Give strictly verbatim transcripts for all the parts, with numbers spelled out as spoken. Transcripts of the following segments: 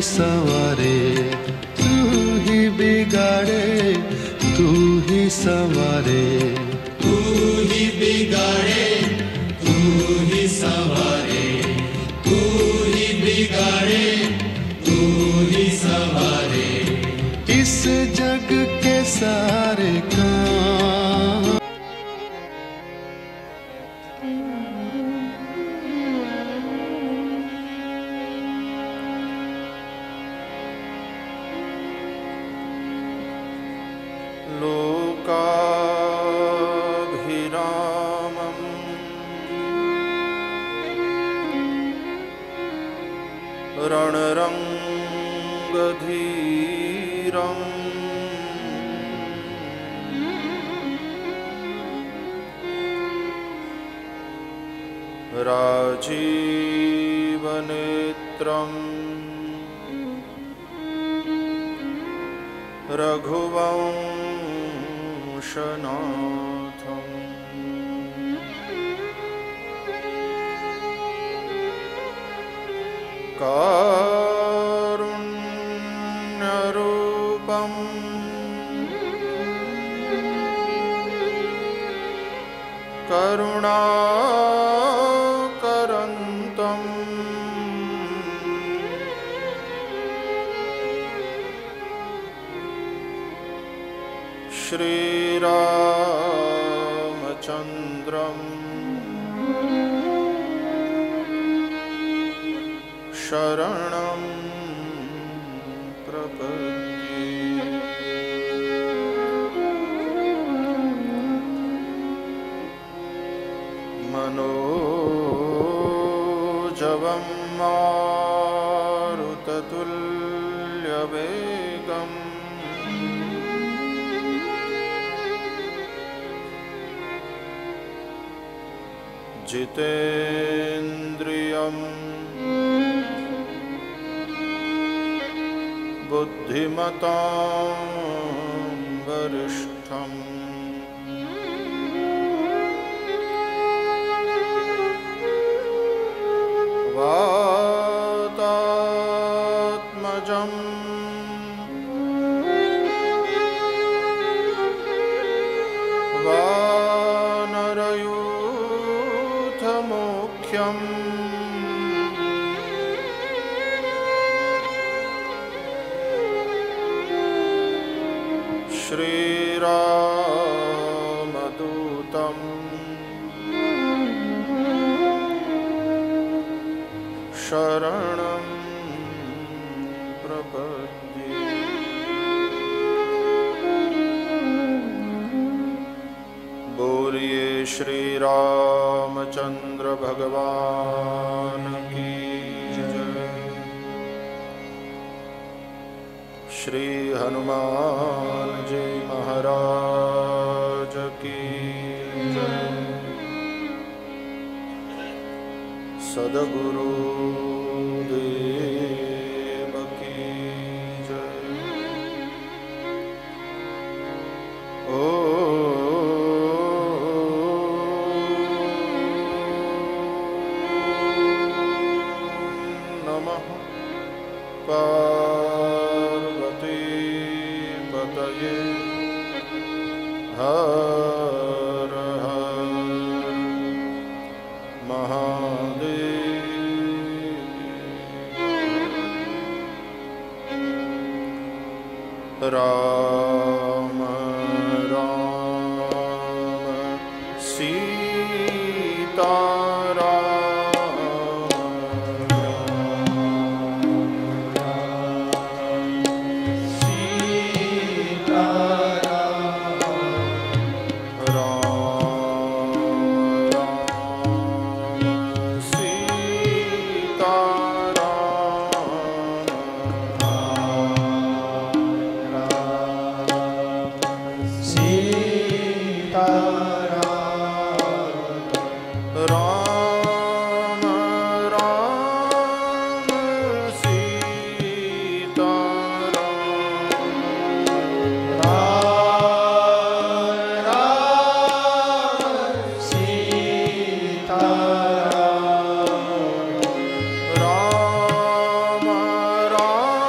संवारे, तू ही बिगाड़े तू ही संवारे, तू ही बिगाड़े तू ही संवारे, तू ही बिगाड़े तू ही संवारे, इस जग के सारे काम। लोकाभिरामम् रणरङ्गधीरम् राजीवनेत्रम् रघुवंशनाथम् कारुण्यरूपम् करुणाकरन्तम् श्रीरामचन्द्रम् शरणं प्रपद्ये। मनोजवं मारुततुल्यवेगम् जितेन्द्रियं बुद्धिमतां वरिष्ठम् वातात्मजम् वानरयूथमुख्यम् श्रीरामदूतम् शरणं प्रपद्ये। बोलिए श्री रामचंद्र भगवान की जय। श्री हनुमान जी महाराज की जय। सद्गुरु देव की जय। ओ नमः पार्वती पतये। हर हर महादेव। राम राम सीता राम राम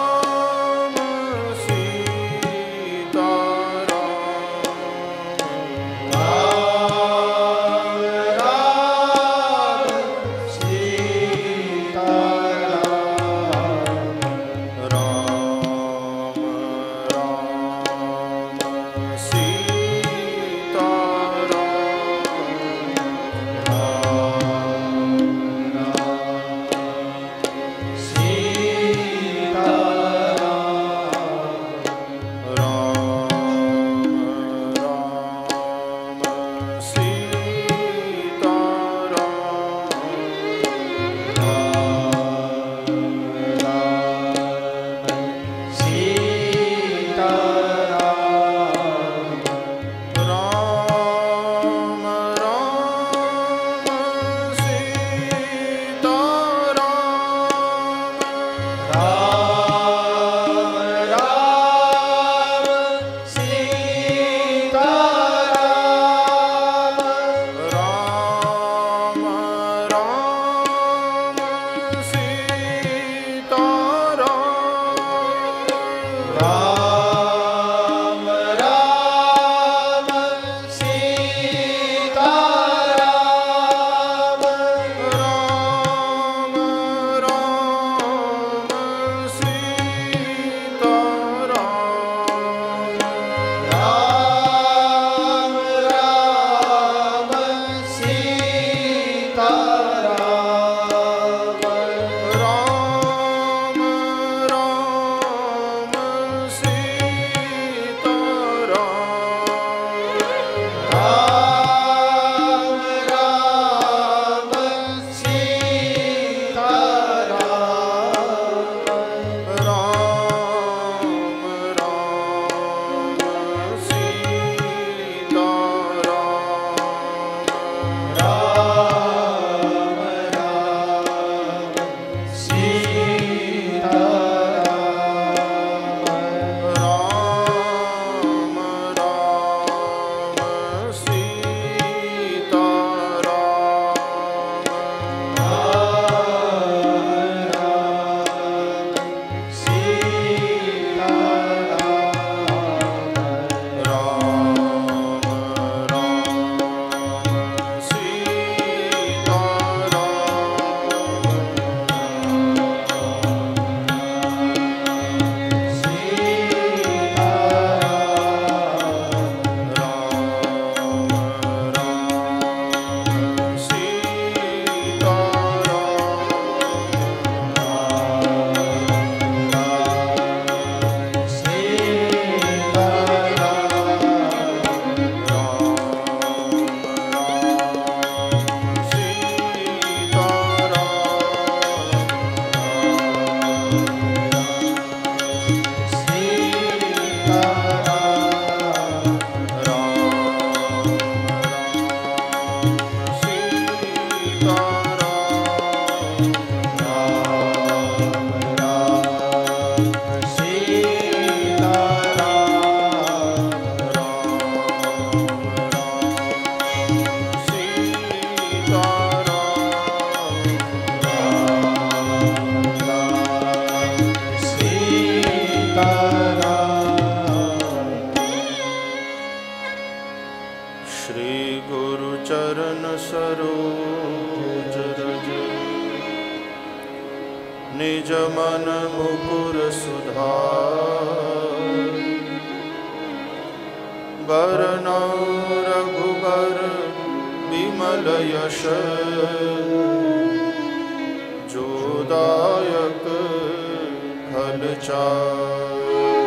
सरोज रज निज मन मुकुर सुधार बरनौ रघुबर विमल यश जोदायक फलचार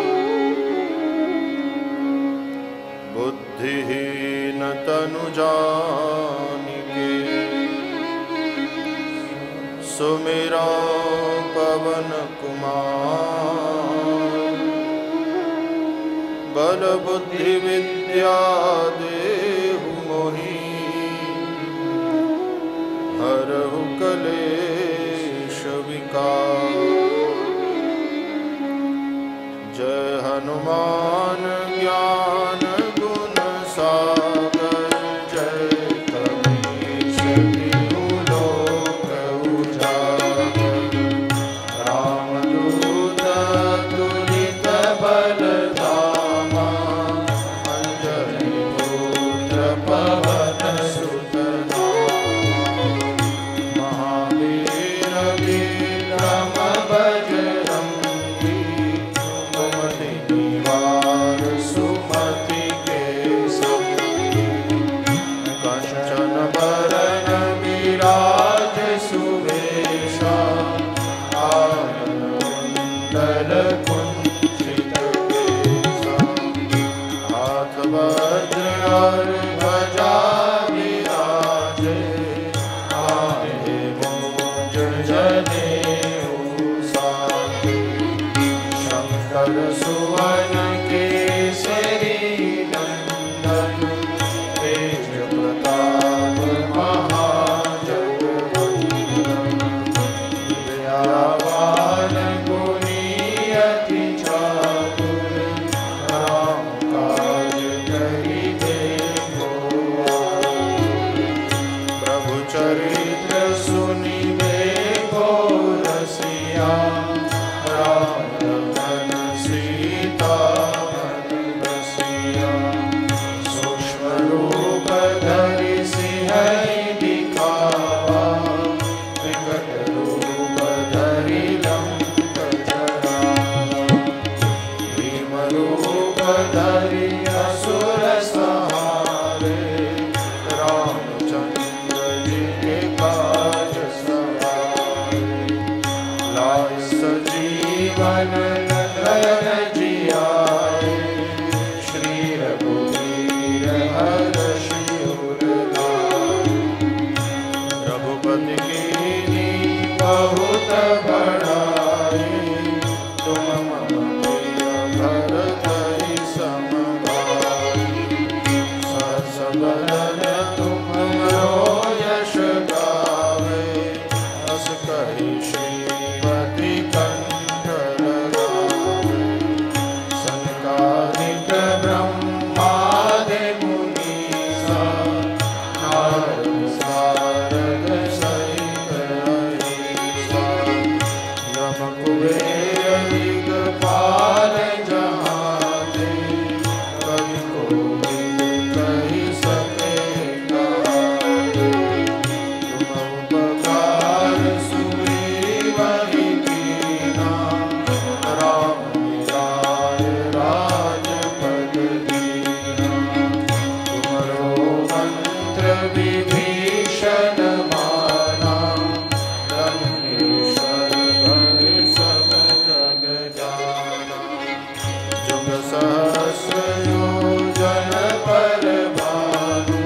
बुद्धिहीन तनु जानिके सुमिरा पवन कुमार बल बुद्धि विद्या देहु मोहि हरहु कलेश विकार। जय हनुमान ज्ञान गुण सागर जय कपीश तिहु लोक उजागर रामदूत तुलित बल धामा अंजनी पुत्र पवन सुत महावीर विक्रम बजरंगी सुमति निवार सुमति के संगी कंचन बरन विराज सुवेशा कुंडल कुंचित केसा हाथ वज्र और ध्वजा विराजे आए मोज जनेऊ साजे शंकर सुवन केसरी नंदन तेज प्रताप महाजगवंदन विद्यावान गुणी अति चातुर राम काज करिबे को प्रभु चरित्र सुनिबे को रसिया राम लखन सीता मन बसिया सूक्ष्म रूप धरि सिंहहि दिखावा विकट रूप धरि लंक जरावा भीम रूप धरि असुर संहारे रामचंद्र जी के पद कीनी बहुत बड़ाई, तुम मम प्रिय भरत ही सम भाई। सहस बदन तुमरो यश गावे, अस कहि श्रीपति कंठ लगावे। सनकादिक ब्रह्मादि मुनीसा, नारद सारद सहित अहिसा। यम कुबेर दिगपाल जहाते, कवि कोविद कहि सके गाते। तुम उपकार सुग्रीवहि कीना, राम मिलाय राजपद दीना। तुमरो मंत्र विभीषण माना, लंकेश्वर भय सब जग जाना। जुग सहस्र योजन पर भानु,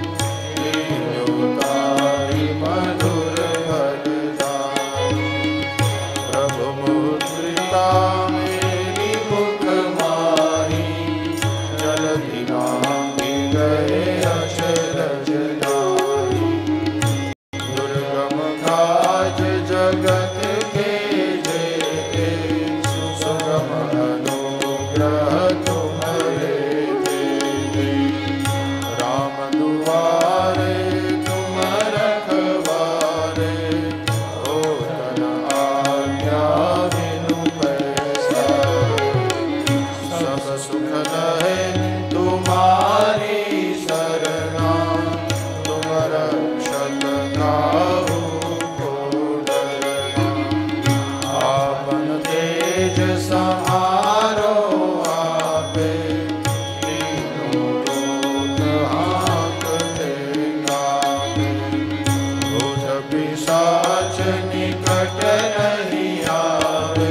लील्योताहि मधुर फल दानु। प्रभु मुद्रिका मेरी मुख माही, जलधि नाहि गए अचरज नाहि। दुर्गम काज जगत के जेते, सुगम अनुग्रह तुम्हारे तेते। राम दुआरे तुम रखवारे, होत न आज्ञा बिनु पैसारे। सब सुख लहे तुम्हारी सरना, तुम रक्षक काहू को डरना। आपन तेज सहारो आपे, तीनों लोक हाँकते कापे। भूत पिशाच निकट नहीं आवे,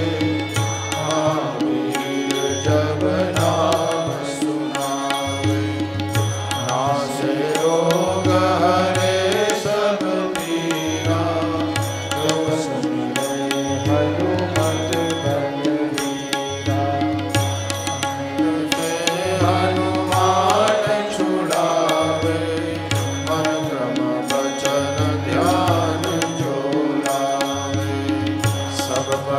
महावीर जब नाम सुनावे। नासे रोग हरे सब पीरा, दुख सुमिरै हनुमत बलवीरा। से हनुमान छुड़ावे, मन क्रम वचन ध्यान जो लावे। सब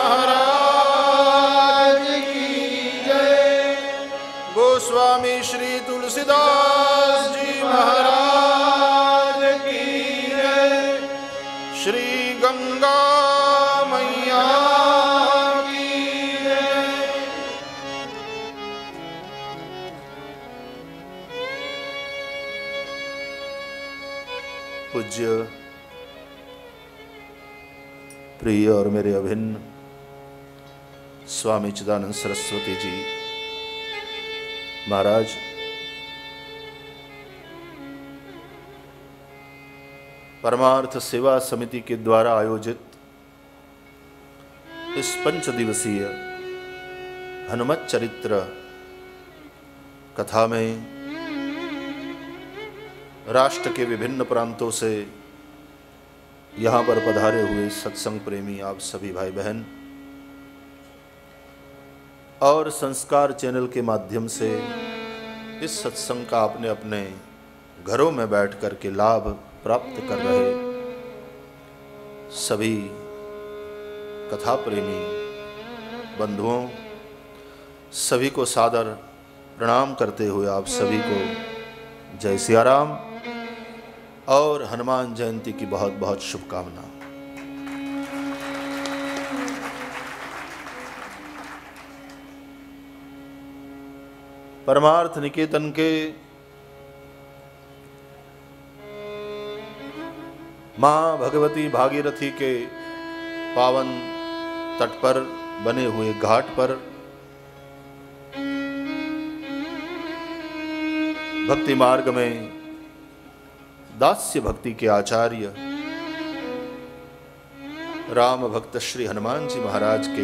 महाराज की जय। गोस्वामी श्री तुलसीदास जी महाराज की जय। श्री गंगा मैया की जय। पूज्य प्रिय और मेरे अभिन्न स्वामी चिदानंद सरस्वती जी महाराज, परमार्थ सेवा समिति के द्वारा आयोजित इस पंच दिवसीय हनुमत चरित्र कथा में राष्ट्र के विभिन्न प्रांतों से यहाँ पर पधारे हुए सत्संग प्रेमी आप सभी भाई बहन और संस्कार चैनल के माध्यम से इस सत्संग का अपने अपने घरों में बैठ कर के लाभ प्राप्त कर रहे सभी कथा प्रेमी बंधुओं, सभी को सादर प्रणाम करते हुए आप सभी को जय सिया राम और हनुमान जयंती की बहुत बहुत शुभकामना। परमार्थ निकेतन के मां भगवती भागीरथी के पावन तट पर बने हुए घाट पर भक्ति मार्ग में दास्य भक्ति के आचार्य राम भक्त श्री हनुमान जी महाराज के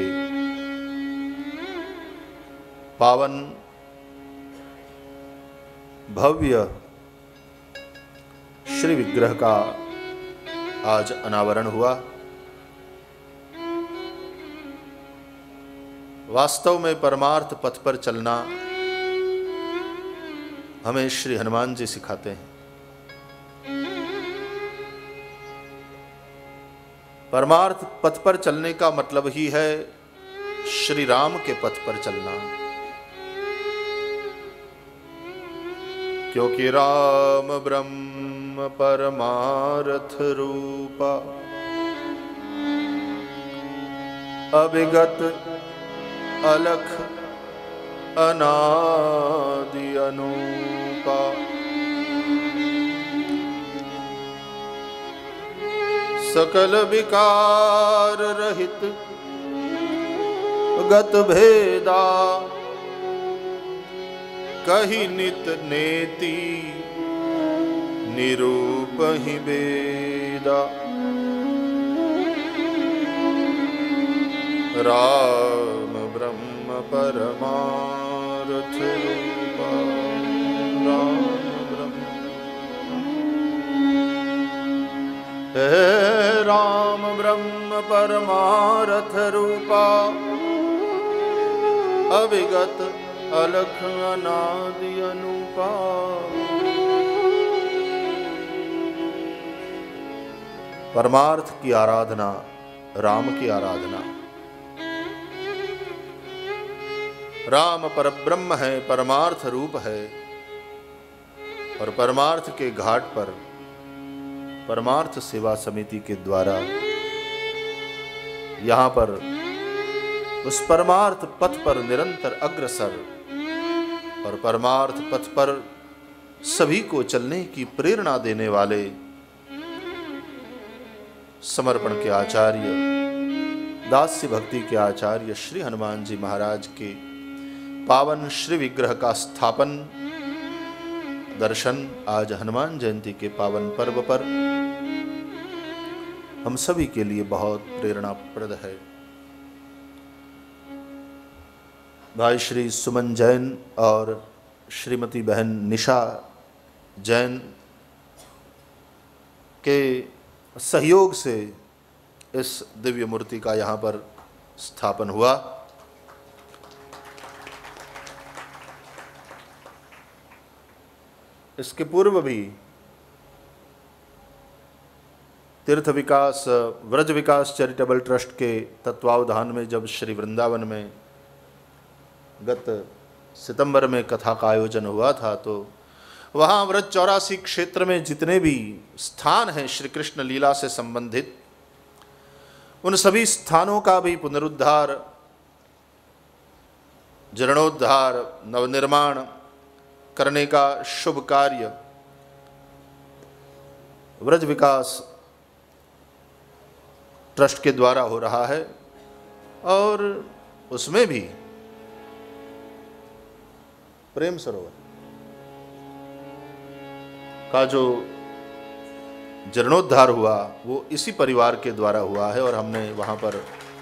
पावन भव्य श्री विग्रह का आज अनावरण हुआ। वास्तव में परमार्थ पथ पर चलना हमें श्री हनुमान जी सिखाते हैं। परमार्थ पथ पर चलने का मतलब ही है श्री राम के पथ पर चलना, क्योंकि राम ब्रह्म परमार्थ रूपा अविगत अलख अनादि अनूपा। सकल विकार रहित गत भेदा, कही नित नेति निरूप ही वेदा। राम ब्रह्म परमार्थ रूपा, राम ब्रह्म हे राम ब्रह्म परमार्थ रूपा अविगत अलख अनादि अनूपा। परमार्थ की आराधना, राम की आराधना। राम परब्रह्म है, परमार्थ रूप है और परमार्थ के घाट पर परमार्थ सेवा समिति के द्वारा यहाँ पर उस परमार्थ पथ पर निरंतर अग्रसर और परमार्थ पथ पर सभी को चलने की प्रेरणा देने वाले समर्पण के आचार्य, दास्य भक्ति के आचार्य श्री हनुमान जी महाराज के पावन श्री विग्रह का स्थापन दर्शन आज हनुमान जयंती के पावन पर्व पर हम सभी के लिए बहुत प्रेरणाप्रद है। भाई श्री सुमन जैन और श्रीमती बहन निशा जैन के सहयोग से इस दिव्य मूर्ति का यहाँ पर स्थापन हुआ। इसके पूर्व भी तीर्थ विकास व्रज विकास चैरिटेबल ट्रस्ट के तत्वावधान में जब श्री वृंदावन में गत सितंबर में कथा का आयोजन हुआ था, तो वहाँ व्रज चौरासी क्षेत्र में जितने भी स्थान हैं श्री कृष्ण लीला से संबंधित, उन सभी स्थानों का भी पुनरुद्धार, जीर्णोद्धार, नवनिर्माण करने का शुभ कार्य व्रज विकास ट्रस्ट के द्वारा हो रहा है। और उसमें भी प्रेम सरोवर का जो जीर्णोद्धार हुआ वो इसी परिवार के द्वारा हुआ है, और हमने वहां पर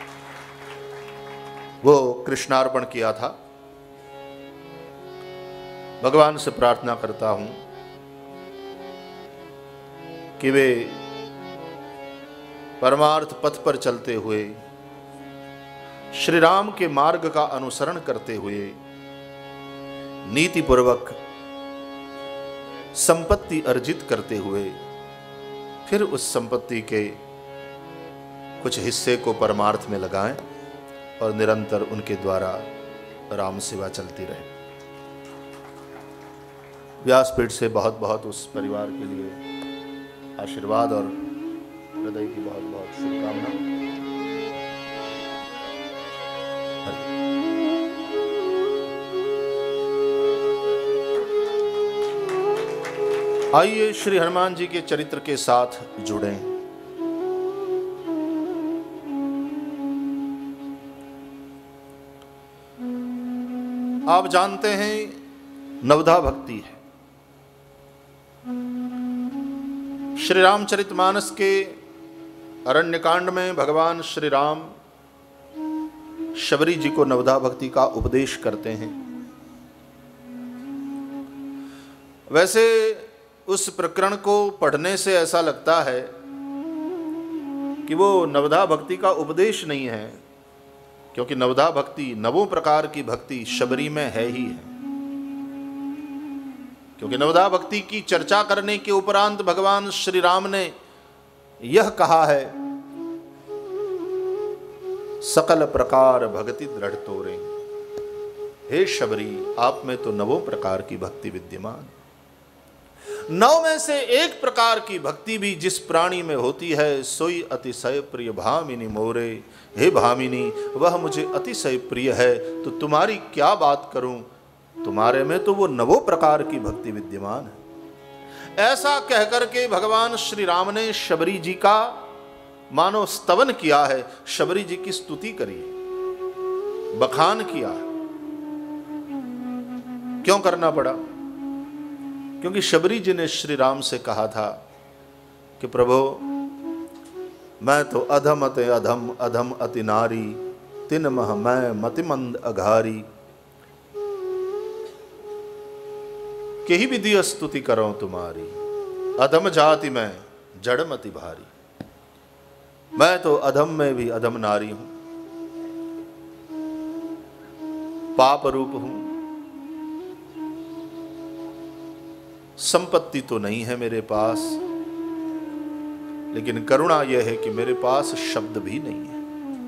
वो कृष्णार्पण किया था। भगवान से प्रार्थना करता हूं कि वे परमार्थ पथ पर चलते हुए श्री राम के मार्ग का अनुसरण करते हुए नीति पूर्वक संपत्ति अर्जित करते हुए फिर उस संपत्ति के कुछ हिस्से को परमार्थ में लगाएं और निरंतर उनके द्वारा राम सेवा चलती रहे। व्यासपीठ से बहुत बहुत उस परिवार के लिए आशीर्वाद और हृदय की बहुत बहुत शुभकामना। आइए श्री हनुमान जी के चरित्र के साथ जुड़ें। आप जानते हैं नवधा भक्ति है। श्री रामचरितमानस के अरण्यकांड में भगवान श्री राम शबरी जी को नवधा भक्ति का उपदेश करते हैं। वैसे उस प्रकरण को पढ़ने से ऐसा लगता है कि वो नवधा भक्ति का उपदेश नहीं है, क्योंकि नवधा भक्ति, नवों प्रकार की भक्ति शबरी में है ही है। क्योंकि नवधा भक्ति की चर्चा करने के उपरांत भगवान श्री राम ने यह कहा है, सकल प्रकार भक्ति दृढ़ तोरे। हे शबरी, आप में तो नवों प्रकार की भक्ति विद्यमान। नौ में से एक प्रकार की भक्ति भी जिस प्राणी में होती है, सोई अतिशय प्रिय भामिनी मोरे। हे भामिनी, वह मुझे अतिशय प्रिय है, तो तुम्हारी क्या बात करूं, तुम्हारे में तो वो नवों प्रकार की भक्ति विद्यमान है। ऐसा कहकर के भगवान श्री राम ने शबरी जी का मानो स्तवन किया है, शबरी जी की स्तुति करी, बखान किया। क्यों करना पड़ा? क्योंकि शबरी जी ने श्री राम से कहा था कि प्रभु, मैं तो अधम अति अधम अधम अति नारी, तिन मह मैं मतिमंद अघारी। केही विधि स्तुति करो तुम्हारी, अधम जाति में जड़मति भारी। मैं तो अधम में भी अधम नारी हूं, पाप रूप हूं, संपत्ति तो नहीं है मेरे पास, लेकिन करुणा यह है कि मेरे पास शब्द भी नहीं है।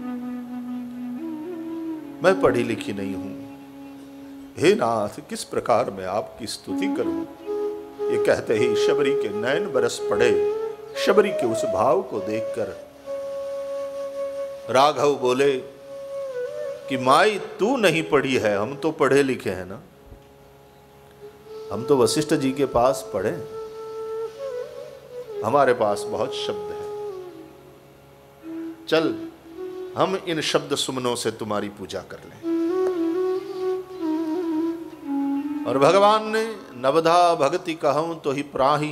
मैं पढ़ी लिखी नहीं हूं। हे नाथ, किस प्रकार मैं आपकी स्तुति करूं? ये कहते ही शबरी के नयन बरस पड़े। शबरी के उस भाव को देखकर राघव बोले कि माई, तू नहीं पढ़ी है, हम तो पढ़े लिखे हैं ना। हम तो वशिष्ठ जी के पास पढ़े, हमारे पास बहुत शब्द है। चल, हम इन शब्द सुमनों से तुम्हारी पूजा कर लें। और भगवान ने नवधा भक्ति कहूं तो ही प्राही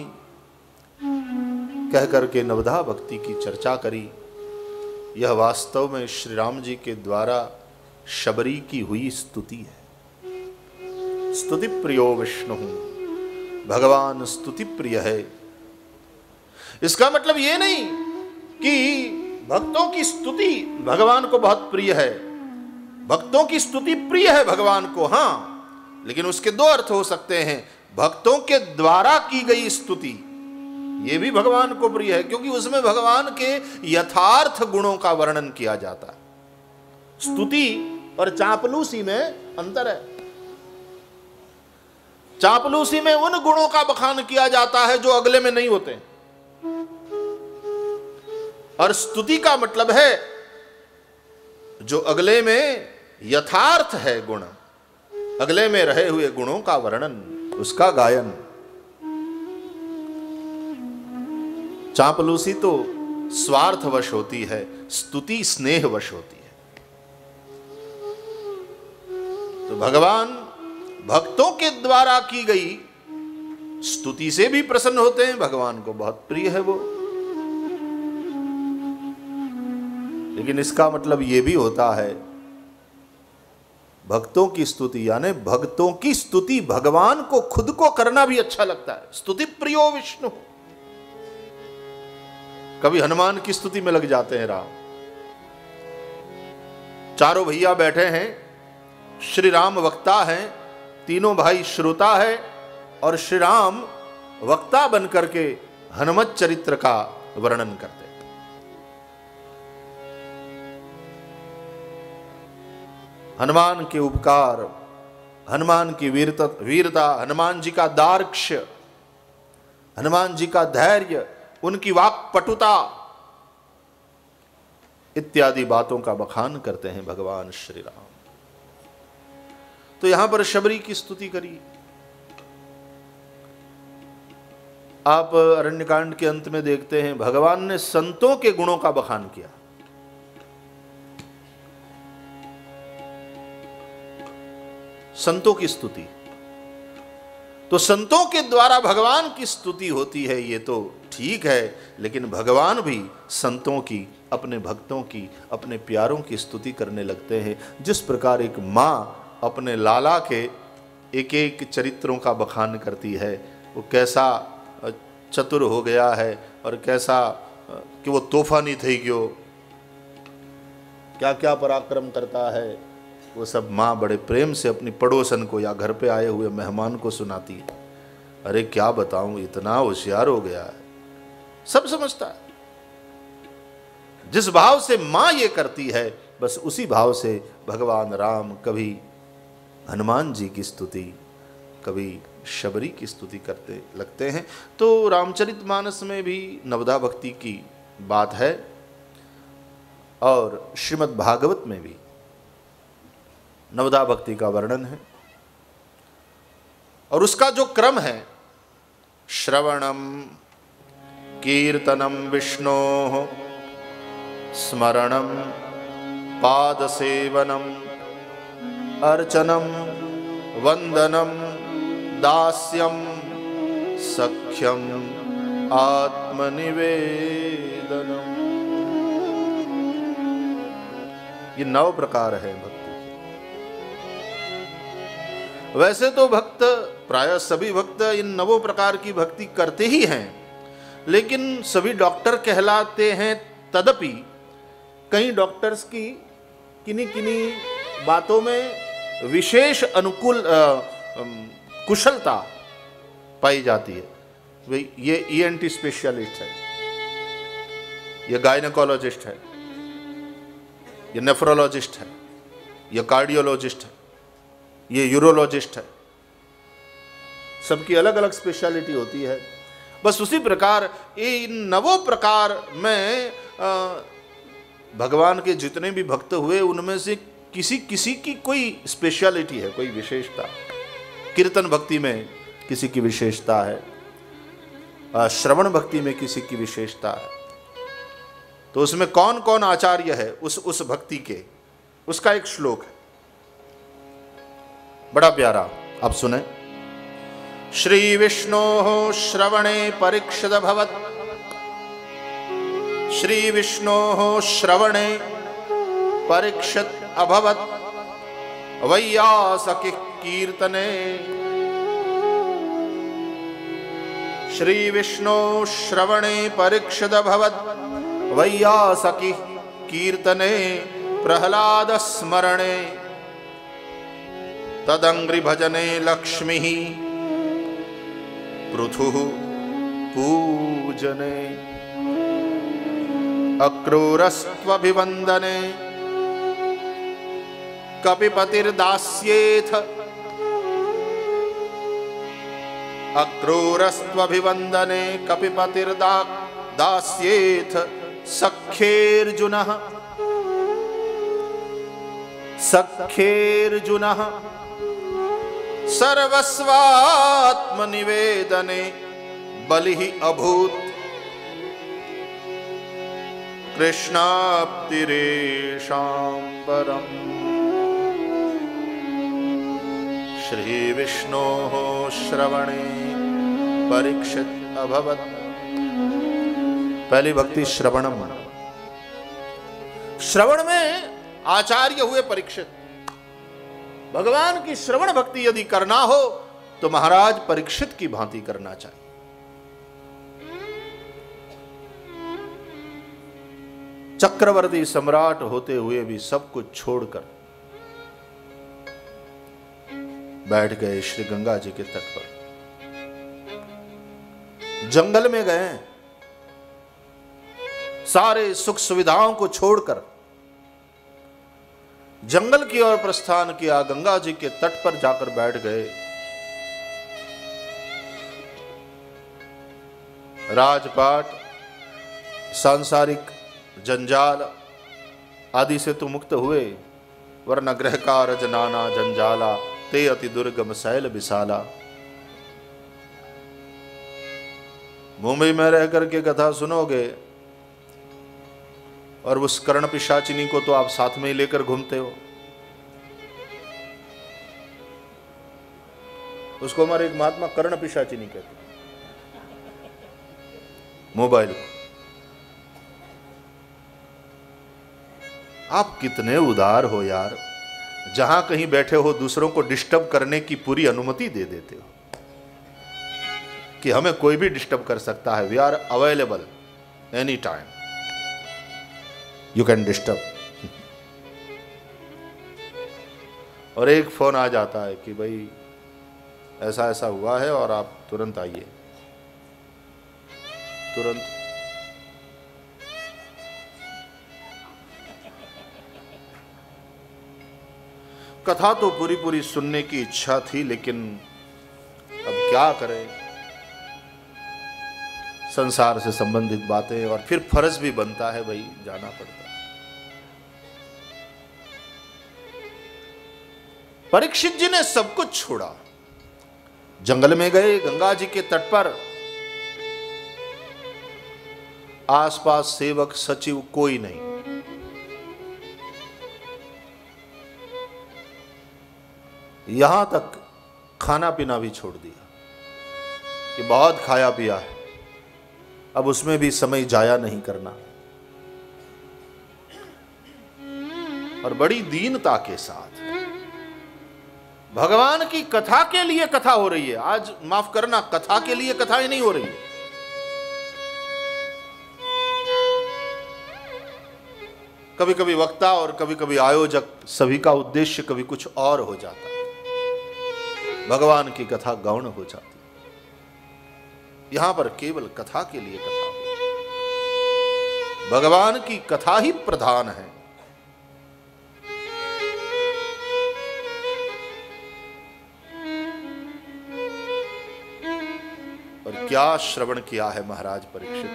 कह करके नवधा भक्ति की चर्चा करी। यह वास्तव में श्री राम जी के द्वारा शबरी की हुई स्तुति है। स्तुति प्रियो विष्णु, भगवान स्तुति प्रिय है। इसका मतलब ये नहीं कि भक्तों की स्तुति भगवान को बहुत प्रिय है। भक्तों की स्तुति प्रिय है भगवान को, हां, लेकिन उसके दो अर्थ हो सकते हैं। भक्तों के द्वारा की गई स्तुति ये भी भगवान को प्रिय है, क्योंकि उसमें भगवान के यथार्थ गुणों का वर्णन किया जाता है। स्तुति और चापलूसी में अंतर है। चापलूसी में उन गुणों का बखान किया जाता है जो अगले में नहीं होते, और स्तुति का मतलब है जो अगले में यथार्थ है गुण, अगले में रहे हुए गुणों का वर्णन, उसका गायन। चापलूसी तो स्वार्थवश होती है, स्तुति स्नेहवश होती है। तो भगवान भक्तों के द्वारा की गई स्तुति से भी प्रसन्न होते हैं, भगवान को बहुत प्रिय है वो। लेकिन इसका मतलब यह भी होता है, भक्तों की स्तुति यानी भक्तों की स्तुति भगवान को खुद को करना भी अच्छा लगता है। स्तुति प्रियो विष्णु। कभी हनुमान की स्तुति में लग जाते हैं राम। चारों भैया बैठे हैं, श्री राम वक्ता हैं, तीनों भाई श्रोता है, और श्री राम वक्ता बनकर के हनुमत चरित्र का वर्णन करते हैं। हनुमान के उपकार, हनुमान की वीरता वीरता हनुमान जी का दार्क्ष्य, हनुमान जी का धैर्य, उनकी वाक्पटुता इत्यादि बातों का बखान करते हैं भगवान श्री राम। तो यहां पर शबरी की स्तुति करी। आप अरण्यकांड के अंत में देखते हैं भगवान ने संतों के गुणों का बखान किया। संतों की स्तुति, तो संतों के द्वारा भगवान की स्तुति होती है, ये तो ठीक है, लेकिन भगवान भी संतों की, अपने भक्तों की, अपने प्यारों की स्तुति करने लगते हैं। जिस प्रकार एक माँ अपने लाला के एक एक चरित्रों का बखान करती है, वो कैसा चतुर हो गया है और कैसा कि वो तोहफा नहीं थी गयो, क्या क्या पराक्रम करता है, वो सब माँ बड़े प्रेम से अपनी पड़ोसन को या घर पे आए हुए मेहमान को सुनाती है। अरे क्या बताऊं, इतना होशियार हो गया है, सब समझता है। जिस भाव से माँ ये करती है, बस उसी भाव से भगवान राम कभी हनुमान जी की स्तुति, कभी शबरी की स्तुति करते लगते हैं। तो रामचरितमानस में भी नवदा भक्ति की बात है, और श्रीमद् भागवत में भी नवदा भक्ति का वर्णन है, और उसका जो क्रम है, श्रवणम कीर्तनम विष्णोः स्मरणम पादसेवनम अर्चनम वंदनम दास्यम सख्यम आत्मनिवेदनम। ये नौ प्रकार है भक्ति। वैसे तो भक्त, प्रायः सभी भक्त इन नवों प्रकार की भक्ति करते ही हैं, लेकिन सभी डॉक्टर कहलाते हैं, तदपि कई डॉक्टर्स की किन्हीं किन्हीं बातों में विशेष अनुकूल कुशलता पाई जाती है। भाई ये ई एन टी स्पेशलिस्ट है, ये गायनेकोलॉजिस्ट है, ये नेफ्रोलॉजिस्ट है, ये कार्डियोलॉजिस्ट है, ये यूरोलॉजिस्ट है। सबकी अलग अलग स्पेशलिटी होती है। बस उसी प्रकार इन नवों प्रकार में भगवान के जितने भी भक्त हुए, उनमें से किसी किसी की कोई स्पेशलिटी है, कोई विशेषता। कीर्तन भक्ति में किसी की विशेषता है, श्रवण भक्ति में किसी की विशेषता है। तो उसमें कौन कौन आचार्य है उस उस भक्ति के, उसका एक श्लोक है बड़ा प्यारा, आप सुने। श्री विष्णोः श्रवणे परीक्षितभवत्, श्री विष्णोः श्रवणे परीक्षित अभवत्, वैयासकिः कीर्तने। श्री विष्णोः श्रवणे परीक्षित अभवत्, वैयासकिः कीर्तने। प्रह्लाद स्मरणे तदंग्रि भजने लक्ष्मी पृथुः पूजने अक्रूरस्त्वभिवन्दने कपिपतिर्दास्येथ अक्रूरस्त्वभिवन्दने कपिपतिर्दा दास्येथ सख्येर्जुनः सख्येर्जुनः सर्वस्वात्मनिवेदने बलिः अभूत् कृष्णाप्तिरेषां परम् श्रीविष्णोः श्रवणे परीक्षित अभवत्। पहली भक्ति श्रवणम, श्रवण में आचार्य हुए परीक्षित। भगवान की श्रवण भक्ति यदि करना हो तो महाराज परीक्षित की भांति करना चाहिए। चक्रवर्ती सम्राट होते हुए भी सब कुछ छोड़कर बैठ गए श्री गंगा जी के तट पर। जंगल में गए, सारे सुख सुविधाओं को छोड़कर जंगल की ओर प्रस्थान किया, गंगा जी के तट पर जाकर बैठ गए। राजपाट, सांसारिक जंजाल आदि से तो मुक्त हुए, वरना ग्रह कारज नाना जंजाला ते अति दुर्गम शैल विशाला। मुंबई में रह करके कथा सुनोगे और उस कर्ण पिशाचिनी को तो आप साथ में ही लेकर घूमते हो। उसको हमारे एक महात्मा कर्ण पिशाचिनी कहते हैं, मोबाइल को। आप कितने उदार हो यार, जहां कहीं बैठे हो दूसरों को डिस्टर्ब करने की पूरी अनुमति दे देते हो कि हमें कोई भी डिस्टर्ब कर सकता है। We are available any time, you can disturb. और एक फोन आ जाता है कि भाई ऐसा ऐसा हुआ है और आप तुरंत आइए, तुरंत। कथा तो पूरी पूरी सुनने की इच्छा थी, लेकिन अब क्या करें, संसार से संबंधित बातें, और फिर फर्ज भी बनता है भाई, जाना पड़ता है। परीक्षित जी ने सब कुछ छोड़ा, जंगल में गए, गंगा जी के तट पर। आसपास सेवक सचिव कोई नहीं, यहां तक खाना पीना भी छोड़ दिया कि बहुत खाया पिया है, अब उसमें भी समय जाया नहीं करना। और बड़ी दीनता के साथ भगवान की कथा के लिए कथा हो रही है। आज माफ करना, कथा के लिए कथा ही नहीं हो रही है। कभी कभी वक्ता और कभी कभी आयोजक, सभी का उद्देश्य कभी कुछ और हो जाता है। भगवान की कथा गौण हो जाती है। यहां पर केवल कथा के लिए कथा हो, भगवान की कथा ही प्रधान है। और क्या श्रवण किया है महाराज परीक्षित,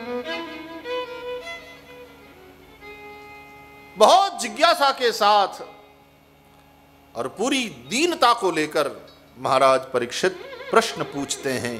बहुत जिज्ञासा के साथ और पूरी दीनता को लेकर महाराज परीक्षित प्रश्न पूछते हैं।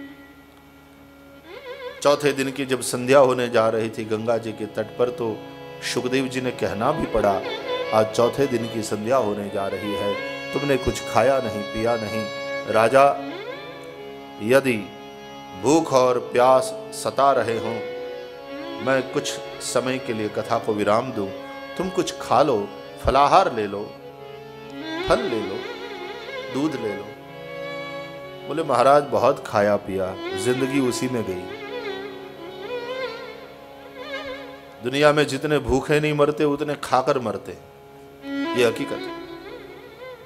चौथे दिन की जब संध्या होने जा रही थी गंगा जी के तट पर, तो शुकदेव जी ने कहना भी पड़ा, आज चौथे दिन की संध्या होने जा रही है, तुमने कुछ खाया नहीं, पिया नहीं। राजा, यदि भूख और प्यास सता रहे हों, मैं कुछ समय के लिए कथा को विराम दूं, तुम कुछ खा लो, फलाहार ले लो, फल ले लो, दूध ले लो। बोले महाराज बहुत खाया पिया, जिंदगी उसी में गई। दुनिया में जितने भूखे नहीं मरते उतने खाकर मरते, ये हकीकत है।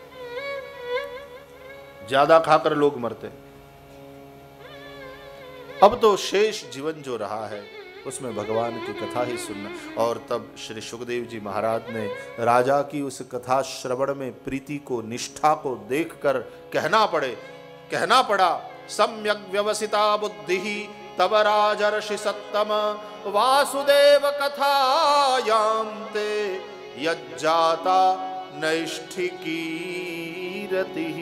ज्यादा खाकर लोग मरते। अब तो शेष जीवन जो रहा है उसमें भगवान की कथा ही सुनना। और तब श्री सुखदेव जी महाराज ने राजा की उस कथा श्रवण में प्रीति को, निष्ठा को देखकर कहना पड़े कहना पड़ा सम्यक व्यवसिता बुद्धि तब राजर्षि सत्तम वासुदेव कथायां ते यज्जाता नैष्ठिकी रतिः।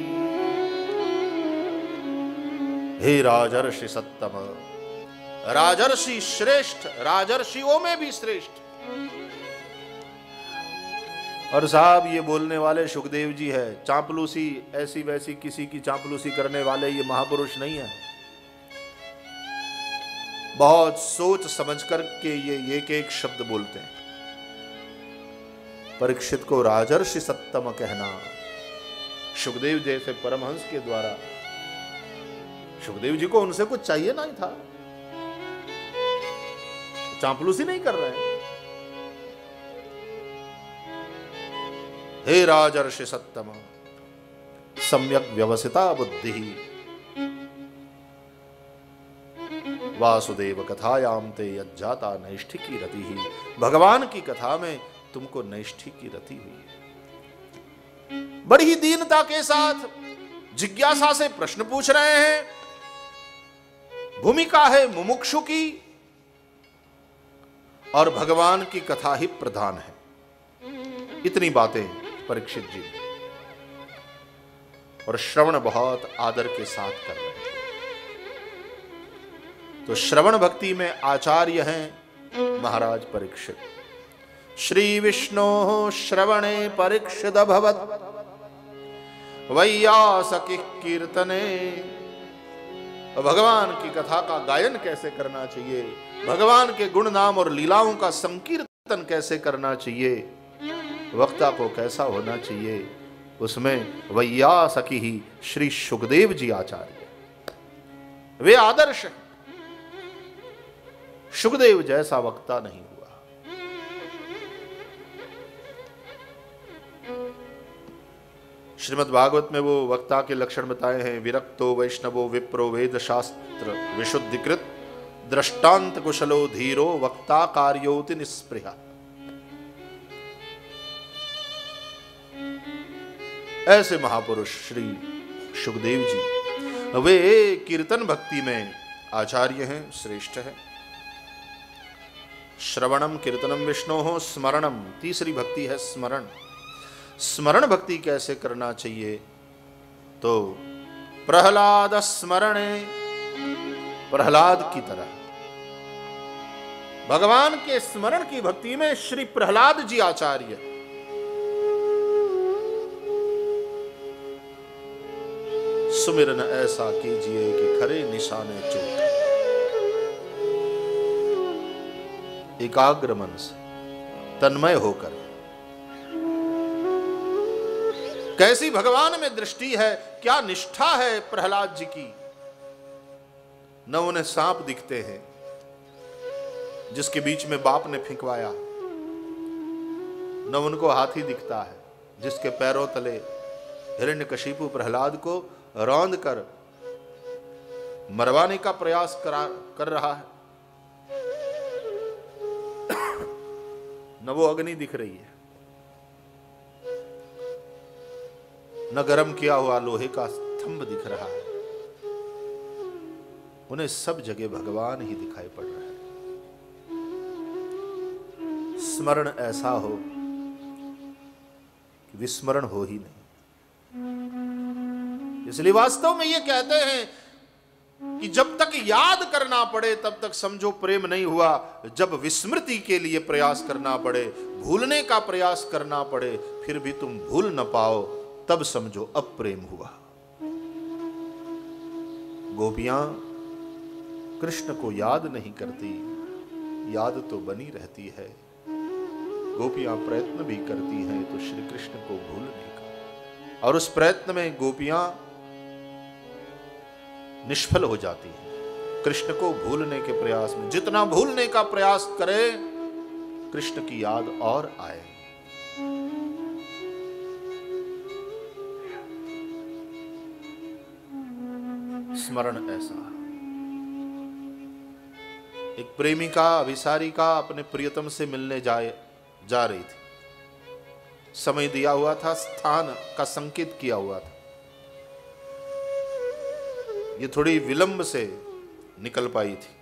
हे राजर्षि सत्तम, राजर्षि श्रेष्ठ, राजर्षियों में भी श्रेष्ठ। और साहब ये बोलने वाले सुखदेव जी है, चांपलूसी ऐसी वैसी किसी की चांपलूसी करने वाले ये महापुरुष नहीं है। बहुत सोच समझ कर के ये एक एक शब्द बोलते हैं। परीक्षित को राजर्षि सत्तम कहना सुखदेव जैसे परमहंस के द्वारा, सुखदेव जी को उनसे कुछ चाहिए नहीं था, चांपलूसी नहीं कर रहे हैं। हे राजर्षि सत्तम सम्यक व्यवसिता बुद्धि वासुदेव कथायाम ते यज्जाता नैष्ठिकी रतिः। भगवान की कथा में तुमको नैष्ठिकी रति हुई है। बड़ी ही दीनता के साथ जिज्ञासा से प्रश्न पूछ रहे हैं। भूमिका है मुमुक्षु की और भगवान की कथा ही प्रधान है। इतनी बातें परीक्षित जी और श्रवण बहुत आदर के साथ कर रहे हैं। तो श्रवण भक्ति में आचार्य हैं महाराज परीक्षित। श्री विष्णो श्रवणे परीक्षित भवत वैयासकी कीर्तने। भगवान की कथा का गायन कैसे करना चाहिए, भगवान के गुण नाम और लीलाओं का संकीर्तन कैसे करना चाहिए, वक्ता को कैसा होना चाहिए, उसमें वैयासकी ही श्री सुखदेव जी आचार्य, वे आदर्श हैं। सुखदेव जैसा वक्ता नहीं हुआ। श्रीमद् भागवत में वो वक्ता के लक्षण बताए हैं। विरक्तो वैष्णवो विप्रो वेद शास्त्र विशुद्धिकृत दृष्टांत कुशलो धीरो वक्ता कार्योति निस्पृहा। ऐसे महापुरुष श्री सुखदेव जी, वे कीर्तन भक्ति में आचार्य हैं, श्रेष्ठ हैं। श्रवणम कीर्तनम विष्णोः स्मरणम, तीसरी भक्ति है स्मरण। स्मरण भक्ति कैसे करना चाहिए, तो प्रहलाद स्मरणे, प्रहलाद की तरह भगवान के स्मरण की भक्ति में श्री प्रहलाद जी आचार्य। सुमिरन ऐसा कीजिए कि खरे निशाने चोट, एकाग्र मन से तन्मय होकर। कैसी भगवान में दृष्टि है, क्या निष्ठा है प्रहलाद जी की। न उन्हें सांप दिखते हैं जिसके बीच में बाप ने फेंकवाया, न उनको हाथी दिखता है जिसके पैरों तले हिरण्यकशिपु प्रहलाद को रौंद कर मरवाने का प्रयास करा कर रहा है। न वो अग्नि दिख रही है, न गर्म किया हुआ लोहे का स्तंभ दिख रहा है। उन्हें सब जगह भगवान ही दिखाई पड़ रहा है। स्मरण ऐसा हो कि विस्मरण हो ही नहीं। इसलिए वास्तव में ये कहते हैं कि जब तक याद करना पड़े तब तक समझो प्रेम नहीं हुआ। जब विस्मृति के लिए प्रयास करना पड़े, भूलने का प्रयास करना पड़े, फिर भी तुम भूल न पाओ, तब समझो अब प्रेम हुआ। गोपियां कृष्ण को याद नहीं करती, याद तो बनी रहती है। गोपियां प्रयत्न भी करती हैं तो श्री कृष्ण को भूलने का, और उस प्रयत्न में गोपियां निष्फल हो जाती हैं। कृष्ण को भूलने के प्रयास में जितना भूलने का प्रयास करें, कृष्ण की याद और आए। स्मरण ऐसा, एक प्रेमिका अभिसारिका अपने प्रियतम से मिलने जाए जा रही थी। समय दिया हुआ था, स्थान का संकेत किया हुआ था। ये थोड़ी विलंब से निकल पाई थी।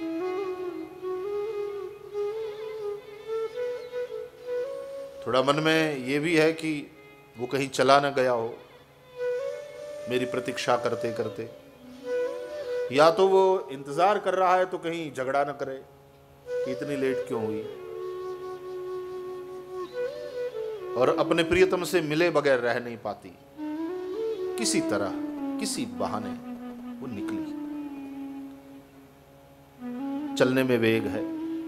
थोड़ा मन में ये भी है कि वो कहीं चला न गया हो मेरी प्रतीक्षा करते करते, या तो वो इंतजार कर रहा है तो कहीं झगड़ा न करे कि इतनी लेट क्यों हुई, और अपने प्रियतम से मिले बगैर रह नहीं पाती। किसी तरह किसी बहाने वो निकली। चलने में वेग है।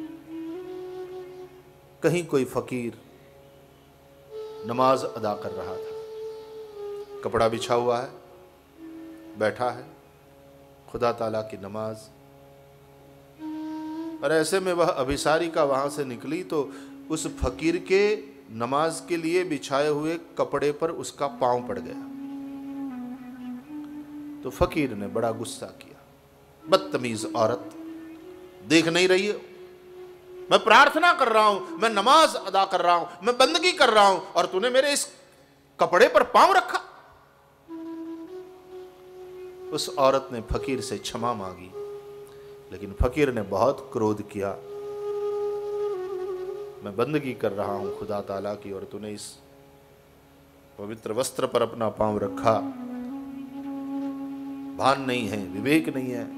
कहीं कोई फकीर नमाज अदा कर रहा था। कपड़ा बिछा हुआ है, बैठा है, खुदा ताला की नमाज। और ऐसे में वह अभिसारिका वहां से निकली तो उस फकीर के नमाज के लिए बिछाए हुए कपड़े पर उसका पांव पड़ गया। तो फकीर ने बड़ा गुस्सा किया, बदतमीज औरत, देख नहीं रही हो मैं प्रार्थना कर रहा हूं, मैं नमाज अदा कर रहा हूं, मैं बंदगी कर रहा हूं, और तूने मेरे इस कपड़े पर पांव रखा। उस औरत ने फकीर से क्षमा मांगी, लेकिन फकीर ने बहुत क्रोध किया। मैं बंदगी कर रहा हूं खुदा ताला की, और तूने इस पवित्र वस्त्र पर अपना पांव रखा। भान नहीं है, विवेक नहीं है,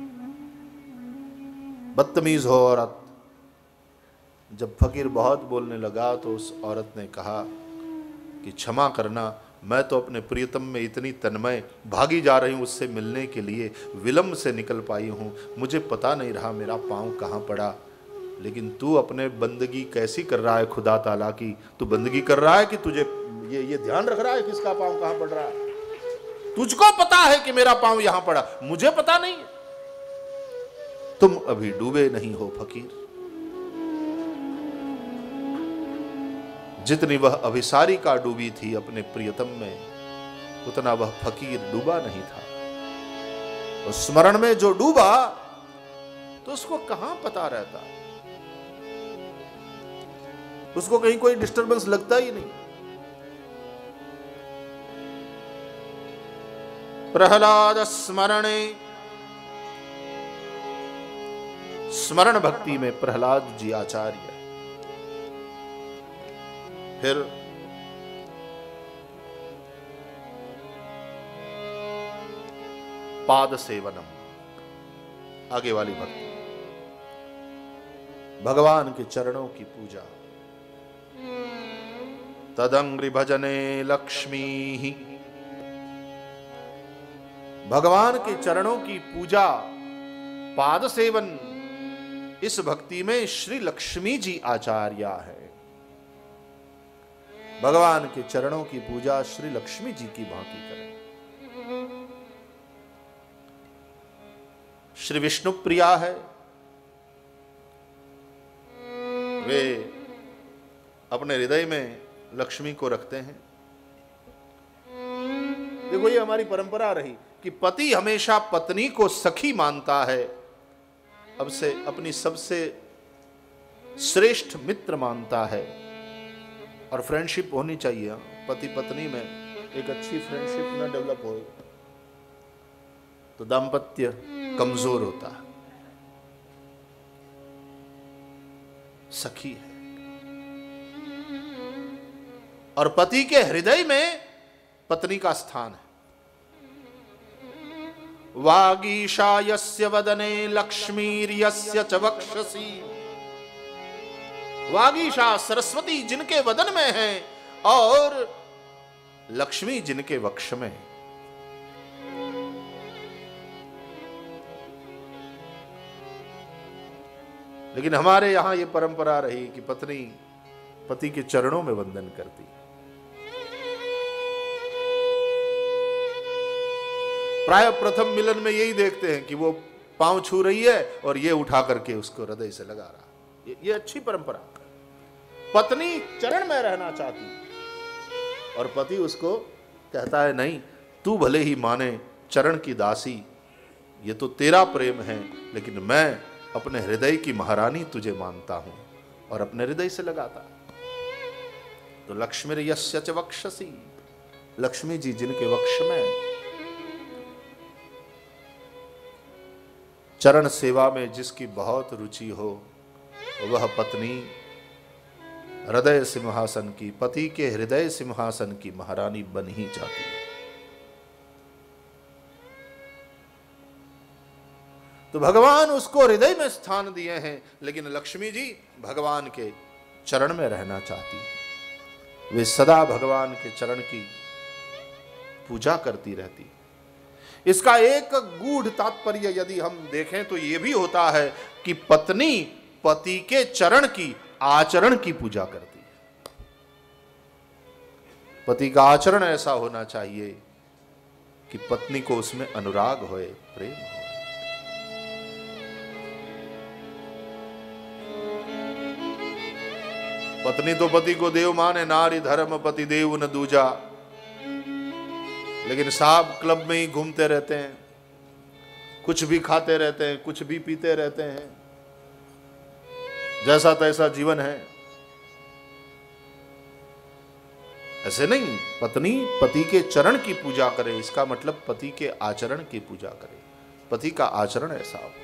बदतमीज हो औरत। जब फकीर बहुत बोलने लगा तो उस औरत ने कहा कि क्षमा करना, मैं तो अपने प्रियतम में इतनी तन्मय भागी जा रही हूं, उससे मिलने के लिए विलंब से निकल पाई हूं, मुझे पता नहीं रहा मेरा पांव कहां पड़ा। लेकिन तू अपने बंदगी कैसी कर रहा है खुदा ताला की? तू बंदगी कर रहा है कि तुझे ये ये ध्यान रख रहा है किसका पांव कहां पड़ रहा है? तुझको पता है कि मेरा पांव यहां पड़ा, मुझे पता नहीं। तुम अभी डूबे नहीं हो फकीर। जितनी वह अभिसारिका डूबी थी अपने प्रियतम में, उतना वह फकीर डूबा नहीं था। और स्मरण में जो डूबा तो उसको कहां पता रहता, उसको कहीं कोई डिस्टरबेंस लगता ही नहीं। प्रहलाद स्मरणे, स्मरण भक्ति में प्रहलाद जी आचार्य। फिर पाद सेवनम, आगे वाली भक्ति, भगवान के चरणों की पूजा। तदंग्रि भजने लक्ष्मी ही, भगवान के चरणों की पूजा, पाद सेवन, इस भक्ति में श्री लक्ष्मी जी आचार्य है। भगवान के चरणों की पूजा श्री लक्ष्मी जी की भांति करें। श्री विष्णु प्रिया है, वे अपने हृदय में लक्ष्मी को रखते हैं। देखो ये हमारी परंपरा रही कि पति हमेशा पत्नी को सखी मानता है, अब से अपनी सबसे श्रेष्ठ मित्र मानता है। और फ्रेंडशिप होनी चाहिए, पति पत्नी में एक अच्छी फ्रेंडशिप न डेवलप हो तो दाम्पत्य कमजोर होता है। सखी है, और पति के हृदय में पत्नी का स्थान है। वागीशा यस्य वदने लक्ष्मीर्यस्य च वक्षसि, वागीशा सरस्वती जिनके वदन में है और लक्ष्मी जिनके वक्ष में। लेकिन हमारे यहां यह परंपरा रही कि पत्नी पति के चरणों में वंदन करती। प्राय प्रथम मिलन में यही देखते हैं कि वो पांव छू रही है और ये उठा करके उसको हृदय से लगा रहा। ये, ये अच्छी परंपरा। पत्नी चरण में रहना चाहती और पति उसको कहता है नहीं, तू भले ही माने चरण की दासी, ये तो तेरा प्रेम है, लेकिन मैं अपने हृदय की महारानी तुझे मानता हूं और अपने हृदय से लगाता। तो लक्ष्मी यस्य च वक्षसि, लक्ष्मी जी जिनके वक्ष में, चरण सेवा में जिसकी बहुत रुचि हो, वह पत्नी हृदय सिंहासन की, पति के हृदय सिंहासन की महारानी बन ही जाती है। तो भगवान उसको हृदय में स्थान दिए हैं, लेकिन लक्ष्मी जी भगवान के चरण में रहना चाहती है। वे सदा भगवान के चरण की पूजा करती रहती। इसका एक गूढ़ तात्पर्य यदि हम देखें तो यह भी होता है कि पत्नी पति के चरण की, आचरण की पूजा करती है। पति का आचरण ऐसा होना चाहिए कि पत्नी को उसमें अनुराग होए, प्रेम हो। पत्नी तो पति को देव माने, नारी धर्म पति देव न दूजा, लेकिन साहब क्लब में ही घूमते रहते हैं, कुछ भी खाते रहते हैं, कुछ भी पीते रहते हैं, जैसा तैसा जीवन है। ऐसे नहीं, पत्नी पति के चरण की पूजा करे, इसका मतलब पति के आचरण की पूजा करे, पति का आचरण ऐसा हो।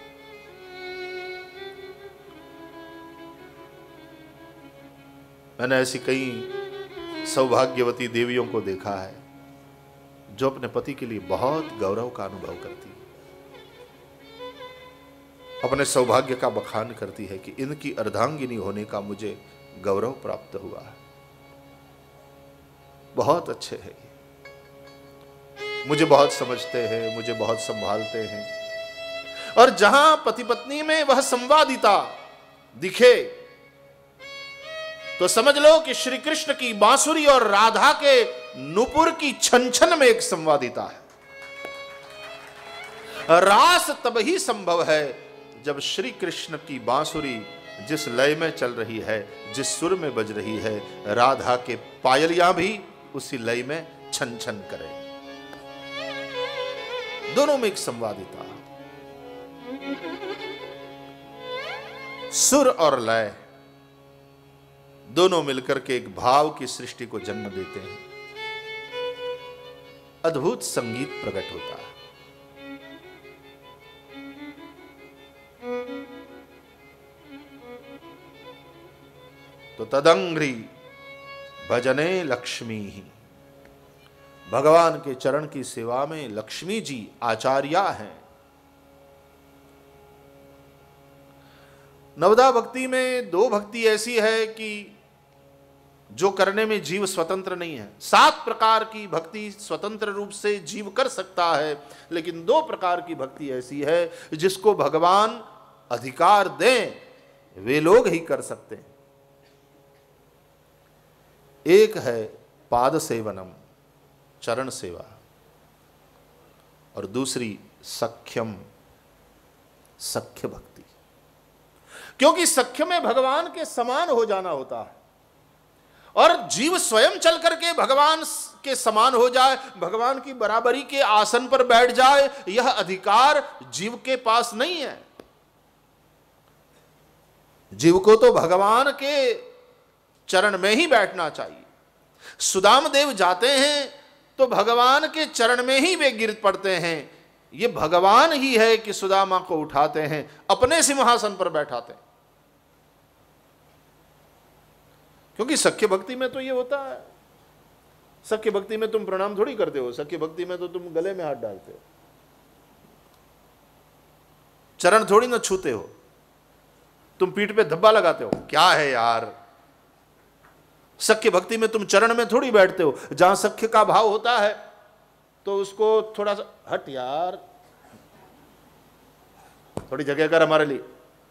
मैंने ऐसी कई सौभाग्यवती देवियों को देखा है जो अपने पति के लिए बहुत गौरव का अनुभव करती है, अपने सौभाग्य का बखान करती है कि इनकी अर्धांगिनी होने का मुझे गौरव प्राप्त हुआ है, बहुत अच्छे हैं, मुझे बहुत समझते हैं, मुझे बहुत संभालते हैं। और जहां पति पत्नी में वह संवादिता दिखे तो समझ लो कि श्री कृष्ण की बांसुरी और राधा के नुपुर की छन छन में एक संवादिता है। रास तब ही संभव है जब श्री कृष्ण की बांसुरी जिस लय में चल रही है, जिस सुर में बज रही है, राधा के पायलियां भी उसी लय में छन छन करें। दोनों में एक संवादिता, सुर और लय दोनों मिलकर के एक भाव की सृष्टि को जन्म देते हैं, अद्भुत संगीत प्रकट होता है। तो तदंघ्रि भजने लक्ष्मी ही, भगवान के चरण की सेवा में लक्ष्मी जी आचार्या हैं। नवदा भक्ति में दो भक्ति ऐसी है कि जो करने में जीव स्वतंत्र नहीं है। सात प्रकार की भक्ति स्वतंत्र रूप से जीव कर सकता है, लेकिन दो प्रकार की भक्ति ऐसी है जिसको भगवान अधिकार दें, वे लोग ही कर सकते हैं। एक है पाद सेवनम, चरण सेवा, और दूसरी सख्यम, सख्य भक्ति। क्योंकि सख्य में भगवान के समान हो जाना होता है, और जीव स्वयं चल करके भगवान के समान हो जाए, भगवान की बराबरी के आसन पर बैठ जाए, यह अधिकार जीव के पास नहीं है। जीव को तो भगवान के चरण में ही बैठना चाहिए। सुदाम देव जाते हैं तो भगवान के चरण में ही वे गिर पड़ते हैं। ये भगवान ही है कि सुदामा को उठाते हैं, अपने सिंहासन पर बैठाते हैं। क्योंकि सख्य भक्ति में तो ये होता है, सख्य भक्ति में तुम प्रणाम थोड़ी करते हो, सख्य भक्ति में तो तुम गले में हाथ डालते हो, चरण थोड़ी ना छूते हो, तुम पीठ पे धब्बा लगाते हो। क्या है यार, सख्य भक्ति में तुम चरण में थोड़ी बैठते हो। जहां सख्य का भाव होता है तो उसको थोड़ा सा हट यार, थोड़ी जगह कर हमारे लिए।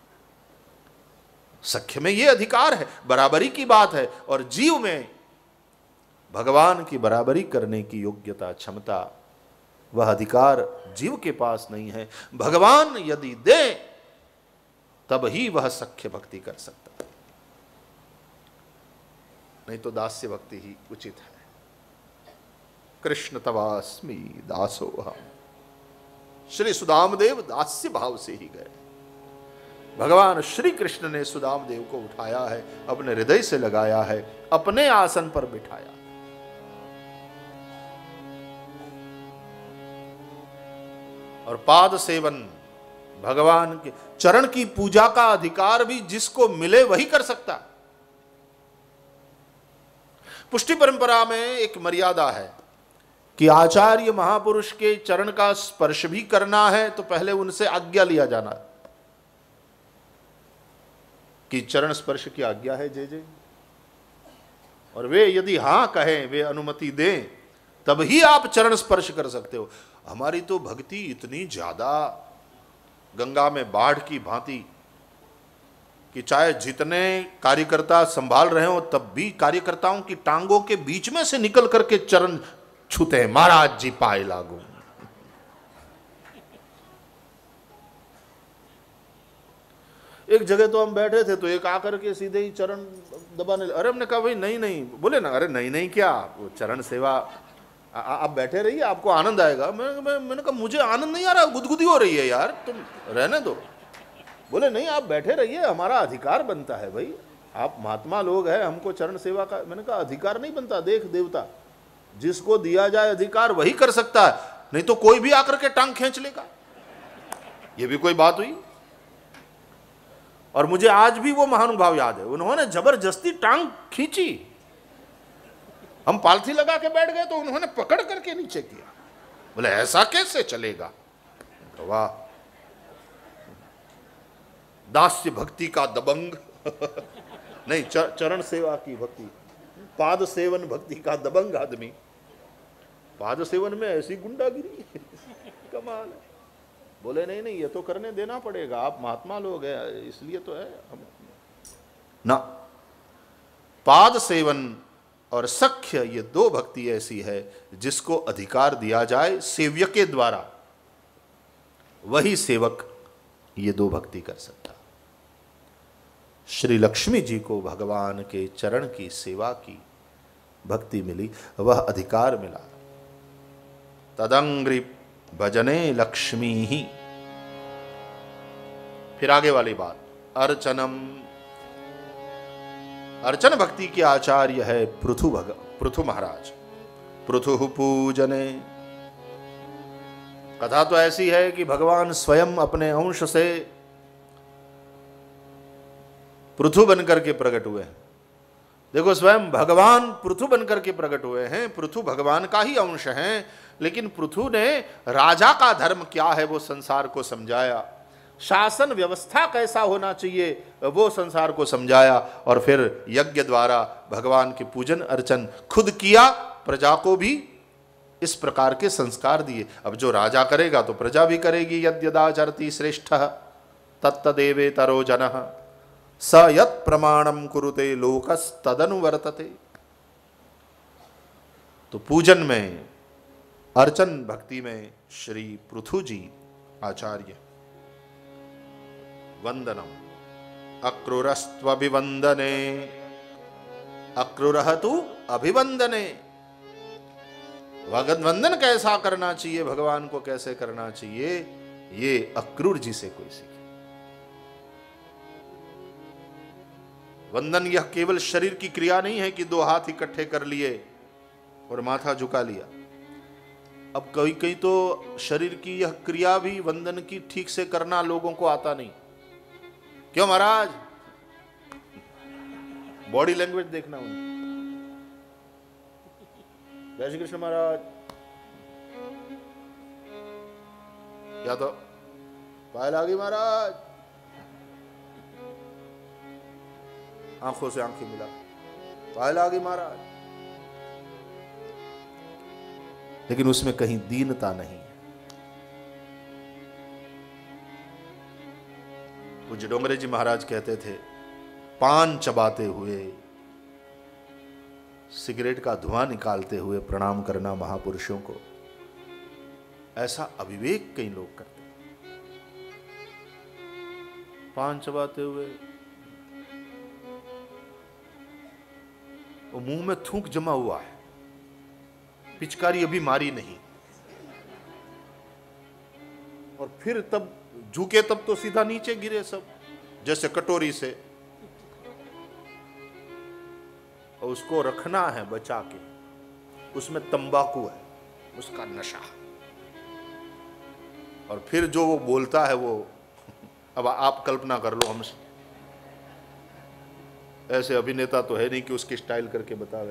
सख्य में यह अधिकार है, बराबरी की बात है, और जीव में भगवान की बराबरी करने की योग्यता, क्षमता, वह अधिकार जीव के पास नहीं है। भगवान यदि दे तब ही वह सख्य भक्ति कर सकता है, नहीं तो दास्य भक्ति ही उचित है। कृष्ण तवास्मि दासोहम, श्री सुदामदेव दास्य भाव से ही गए। भगवान श्री कृष्ण ने सुदाम देव को उठाया है, अपने हृदय से लगाया है, अपने आसन पर बिठाया। और पाद सेवन, भगवान के चरण की पूजा का अधिकार भी जिसको मिले वही कर सकता। पुष्टि परंपरा में एक मर्यादा है कि आचार्य महापुरुष के चरण का स्पर्श भी करना है तो पहले उनसे आज्ञा लिया जाना है कि चरण स्पर्श की आज्ञा है जय जय, और वे यदि हां कहें, वे अनुमति दें, तभी आप चरण स्पर्श कर सकते हो। हमारी तो भक्ति इतनी ज्यादा गंगा में बाढ़ की भांति कि चाहे जितने कार्यकर्ता संभाल रहे हो तब भी कार्यकर्ताओं की टांगों के बीच में से निकल करके चरण छूते हैं, महाराज जी पाए लागू। एक जगह तो हम बैठे थे तो एक आकर के सीधे ही चरण दबाने, अरे हमने कहा भाई नहीं नहीं, बोले ना अरे नहीं नहीं क्या, वो चरण सेवा आ, आप बैठे रहिए, आपको आनंद आएगा। मैं, मैं, मैंने कहा मुझे आनंद नहीं आ रहा, गुदगुदी हो रही है यार, तुम रहने दो। बोले नहीं आप बैठे रहिए, हमारा अधिकार बनता है भाई, आप महात्मा लोग हैं, हमको चरण सेवा का। मैंने कहा अधिकार नहीं बनता, देख देवता, जिसको दिया जाए अधिकार वही कर सकता है, नहीं तो कोई भी आकर के टांग खींच लेगा। ये भी कोई बात हुई? और मुझे आज भी वो महानुभाव याद है, उन्होंने जबरदस्ती टांग खींची, हम पालथी लगा के बैठ गए तो उन्होंने पकड़ करके नीचे किया। बोले ऐसा कैसे चलेगा? वाह, दास्य भक्ति का दबंग नहीं, चरण सेवा की भक्ति, पाद सेवन भक्ति का दबंग आदमी। पाद सेवन में ऐसी गुंडागिरी कमाल है। बोले नहीं नहीं, ये तो करने देना पड़ेगा, आप महात्मा लोग हैं इसलिए तो है हम ना। पाद सेवन और सख्य, ये दो भक्ति ऐसी है जिसको अधिकार दिया जाए सेव्य के द्वारा, वही सेवक ये दो भक्ति कर सकता। श्री लक्ष्मी जी को भगवान के चरण की सेवा की भक्ति मिली, वह अधिकार मिला। तदंग्रि भजने लक्ष्मी ही। फिर आगे वाली बात, अर्चनम, अर्चन भक्ति के आचार्य है पृथु भग पृथु महाराज। पृथु पूजने, कथा तो ऐसी है कि भगवान स्वयं अपने अंश से पृथु बनकर के प्रकट हुए हैं। देखो, स्वयं भगवान पृथु बनकर के प्रकट हुए हैं, पृथु भगवान का ही अंश हैं, लेकिन पृथु ने राजा का धर्म क्या है वो संसार को समझाया, शासन व्यवस्था कैसा होना चाहिए वो संसार को समझाया, और फिर यज्ञ द्वारा भगवान के पूजन अर्चन खुद किया, प्रजा को भी इस प्रकार के संस्कार दिए। अब जो राजा करेगा तो प्रजा भी करेगी। यद्यदाचरति श्रेष्ठः तत्तदेवेतरो जनः स यत् प्रमाणम कुरुते लोकस्तदनुवर्तते। तो पूजन में, अर्चन भक्ति में श्री पृथु जी आचार्य। वंदनम अक्रूरस्त्वभिवंदने, अक्रूरः तु अभिवंदने। वंदन कैसा करना चाहिए, भगवान को कैसे करना चाहिए, ये अक्रूर जी से कोई सीखे। वंदन यह केवल शरीर की क्रिया नहीं है कि दो हाथ इकट्ठे कर लिए और माथा झुका लिया। अब कहीं कहीं तो शरीर की यह क्रिया भी वंदन की ठीक से करना लोगों को आता नहीं। क्यों महाराज? बॉडी लैंग्वेज देखना उन्हें। जय श्री कृष्ण महाराज, या तो पायल आ गई महाराज, आंखों से आंखें मिला, पायल आ गई महाराज, लेकिन उसमें कहीं दीनता नहीं है। पूज्य डोंगरे जी महाराज कहते थे, पान चबाते हुए, सिगरेट का धुआं निकालते हुए प्रणाम करना महापुरुषों को, ऐसा अविवेक कई लोग करते हैं। पान चबाते हुए वो मुंह में थूक जमा हुआ है, पिचकारी अभी मारी नहीं, और फिर तब झुके तब तो सीधा नीचे गिरे सब। जैसे कटोरी से, और उसको रखना है बचा के, उसमें तंबाकू है, उसका नशा, और फिर जो वो बोलता है वो, अब आप कल्पना कर लो, हमसे ऐसे अभिनेता तो है नहीं कि उसकी स्टाइल करके बतावे,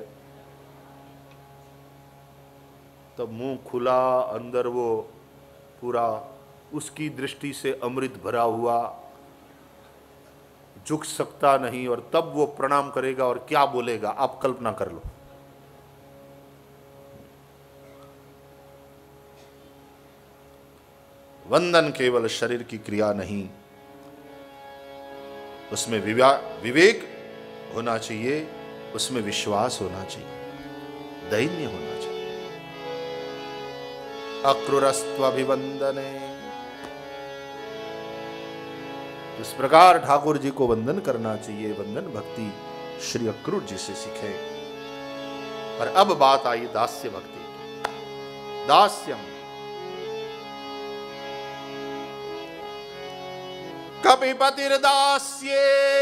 तब मुंह खुला, अंदर वो पूरा उसकी दृष्टि से अमृत भरा हुआ, झुक सकता नहीं, और तब वो प्रणाम करेगा और क्या बोलेगा, आप कल्पना कर लो। वंदन केवल शरीर की क्रिया नहीं, उसमें विवेक होना चाहिए, उसमें विश्वास होना चाहिए, दैन्य होना चाहिए। अक्रूरस्त्वभिवंदने, इस प्रकार ठाकुर जी को वंदन करना चाहिए। वंदन भक्ति श्री अक्रूर जी से सीखे। और अब बात आई दास्य भक्ति। दास्यम कपिपतिर्दास्ये,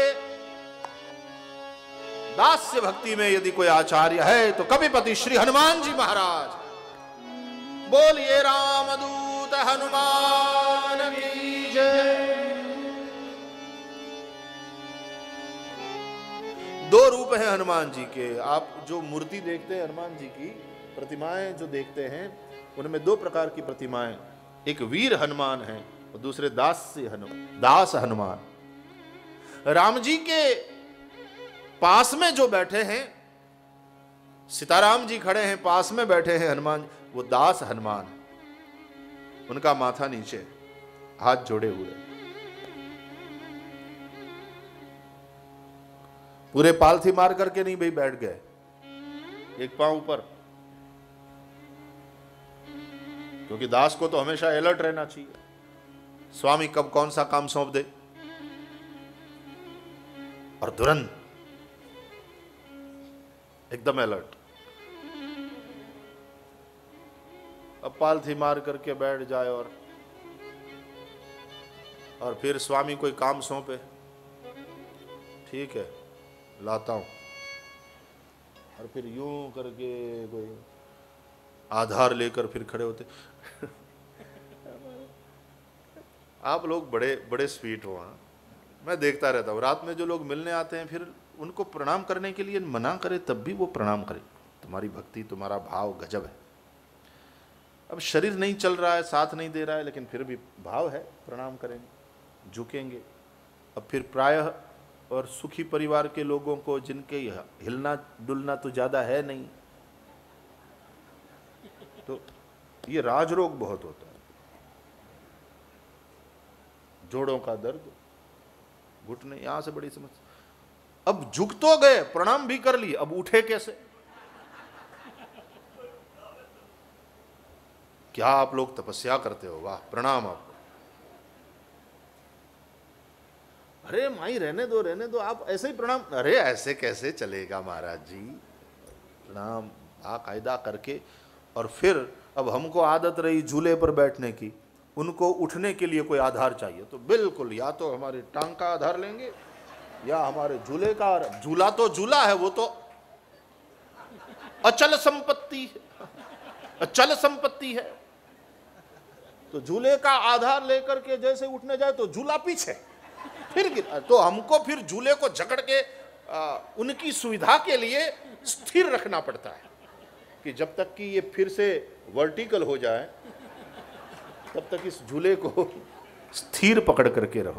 दास्य भक्ति में यदि कोई आचार्य है तो कपिपति श्री हनुमान जी महाराज। बोलिए रामदूत हनुमान की जय। दो रूप हैं हनुमान जी के। आप जो मूर्ति देखते हैं हनुमान जी की, प्रतिमाएं जो देखते हैं, उनमें दो प्रकार की प्रतिमाएं, एक वीर हनुमान है और दूसरे दास हनुमान, दास हनुमान। राम जी के पास में जो बैठे हैं, सीताराम जी खड़े हैं, पास में बैठे हैं हनुमान, वो दास हनुमान, उनका माथा नीचे, हाथ जोड़े हुए, पूरे पालथी मार करके नहीं भाई बैठ गए, एक पांव ऊपर, क्योंकि दास को तो हमेशा अलर्ट रहना चाहिए, स्वामी कब कौन सा काम सौंप दे, और तुरंत एकदम अलर्ट। अब पालथी मार करके बैठ जाए और और फिर स्वामी कोई काम सौंपे, ठीक है लाता हूं, और फिर यूं करके कोई आधार लेकर फिर खड़े होते। आप लोग बड़े बड़े स्वीट हो। हाँ, मैं देखता रहता हूँ, रात में जो लोग मिलने आते हैं, फिर उनको प्रणाम करने के लिए मना करे तब भी वो प्रणाम करे। तुम्हारी भक्ति, तुम्हारा भाव गजब है। अब शरीर नहीं चल रहा है, साथ नहीं दे रहा है, लेकिन फिर भी भाव है, प्रणाम करेंगे, झुकेंगे। अब फिर प्रायः और सुखी परिवार के लोगों को, जिनके हिलना डुलना तो ज़्यादा है नहीं, तो ये राजरोग बहुत होता है, जोड़ों का दर्द, घुटने, यहां से बड़ी समस्या। अब झुक तो गए, प्रणाम भी कर लिए, अब उठे कैसे? क्या आप लोग तपस्या करते हो, वाह, प्रणाम आपको। अरे माई रहने दो रहने दो, आप ऐसे ही प्रणाम। अरे ऐसे कैसे चलेगा महाराज जी, प्रणाम बाकायदा करके। और फिर अब हमको आदत रही झूले पर बैठने की, उनको उठने के लिए कोई आधार चाहिए, तो बिल्कुल या तो हमारे टांग का आधार लेंगे या हमारे झूले का। झूला तो झूला है, वो तो अचल संपत्ति है, अचल संपत्ति है, तो झूले का आधार लेकर के जैसे उठने जाए तो झूला पीछे, फिर गिर, तो हमको फिर झूले को जकड़ के आ, उनकी सुविधा के लिए स्थिर रखना पड़ता है कि जब तक कि ये फिर से वर्टिकल हो जाए तब तक इस झूले को स्थिर पकड़ करके रहो।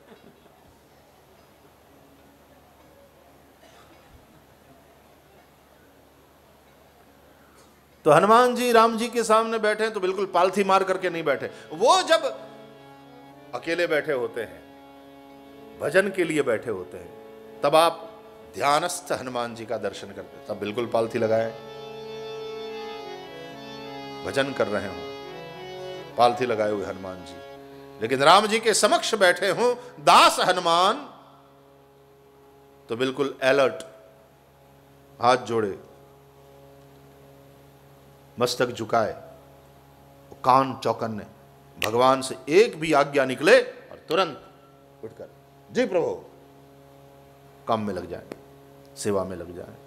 तो हनुमान जी राम जी के सामने बैठे हैं तो बिल्कुल पालथी मार करके नहीं बैठे। वो जब अकेले बैठे होते हैं, भजन के लिए बैठे होते हैं, तब आप ध्यानस्थ हनुमान जी का दर्शन करते हैं, तब बिल्कुल पालथी लगाए, भजन कर रहे हो, पालथी लगाए हुए हनुमान जी। लेकिन राम जी के समक्ष बैठे हो दास हनुमान, तो बिल्कुल अलर्ट, हाथ जोड़े, मस्तक झुकाए, कान चौकन्ने, भगवान से एक भी आज्ञा निकले और तुरंत उठकर जी प्रभु। काम में लग जाएं, सेवा में लग जाएं।